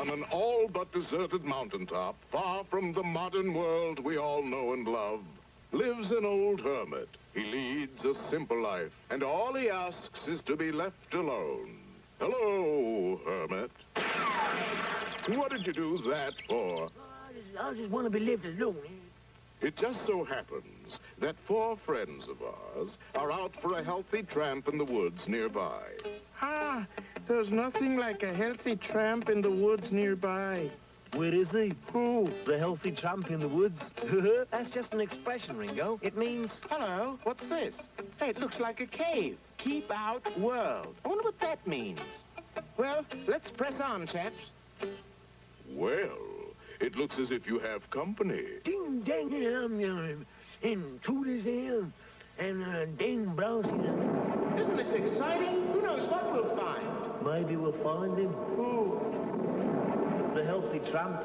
On an all but deserted mountaintop, far from the modern world we all know and love, lives an old hermit. He leads a simple life, and all he asks is to be left alone. Hello, Hermit. What did you do that for? I just want to be left alone. It just so happens that 4 friends of ours are out for a healthy tramp in the woods nearby. Ah, there's nothing like a healthy tramp in the woods nearby. Where is he? Who? The healthy tramp in the woods. That's just an expression, Ringo. It means... Hello, what's this? Hey, it looks like a cave. Keep out world. I wonder what that means. Well, let's press on, chaps. Well, it looks as if you have company. Ding, dang, and Tooties here, and Ding Browsy. Isn't this exciting? Who knows what we'll find? Maybe we'll find him. Who? The healthy tramp.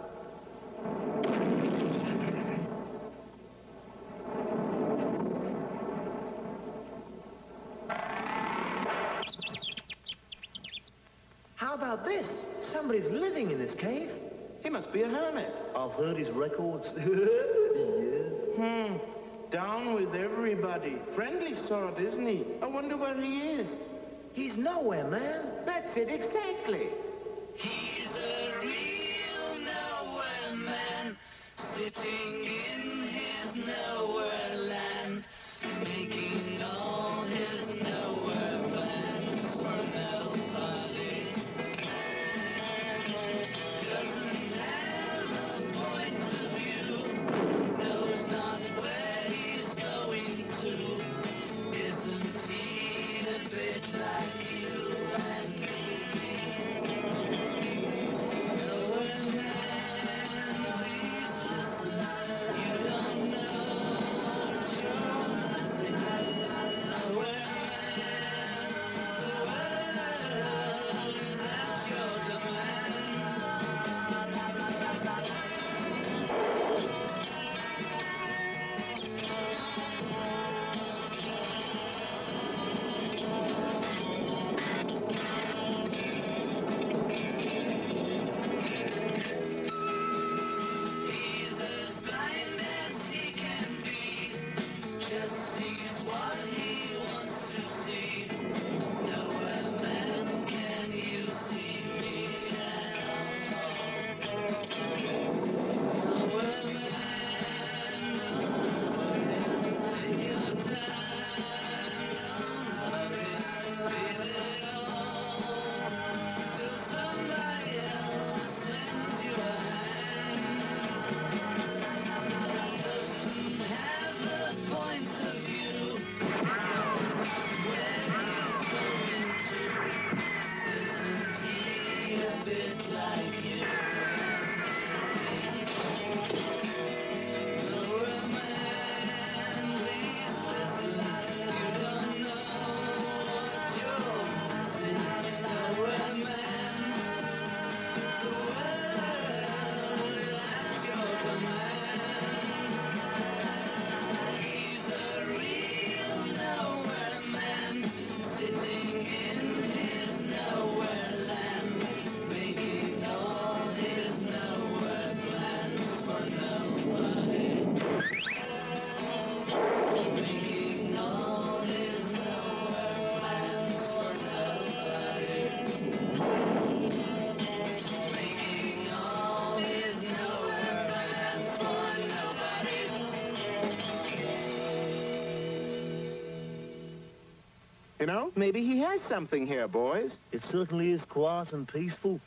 How about this? Somebody's living in this cave. He must be a hermit. I've heard his records. Yeah. Down with everybody. Friendly sort, isn't he? I wonder where he is. He's nowhere, man. That's it, exactly. He's a real nowhere man, sitting in his nowhere land, making all his nowhere plans for nobody. Doesn't have a point of view, knows not where he's going to. Isn't he a bit like you and me? You know, maybe he has something here, boys. It certainly is quiet and peaceful.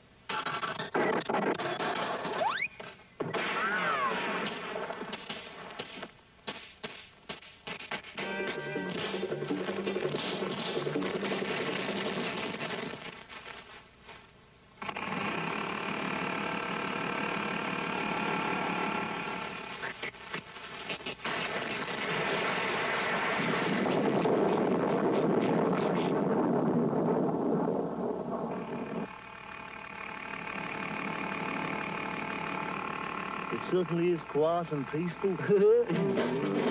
It certainly is quiet and peaceful.